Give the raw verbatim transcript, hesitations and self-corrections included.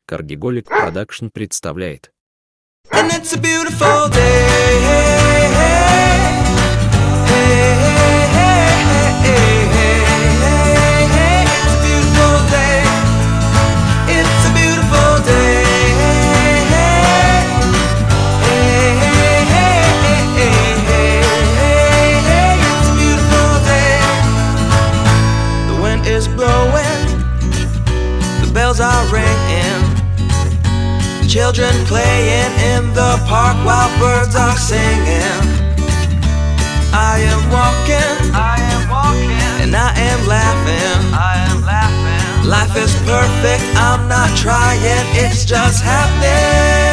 Каргиголик Продакшн представляет. And it's a beautiful day. Hey, hey, hey, hey, hey, hey. It's a beautiful day. It's a beautiful day. Hey, hey, hey, hey, hey. It's a beautiful day. The wind is blowing. The bells are ringing. Children playing in the park while birds are singing. I am walking, I am walking, and I am laughing, I am laughing. Life is perfect, I'm not trying, it's just happening.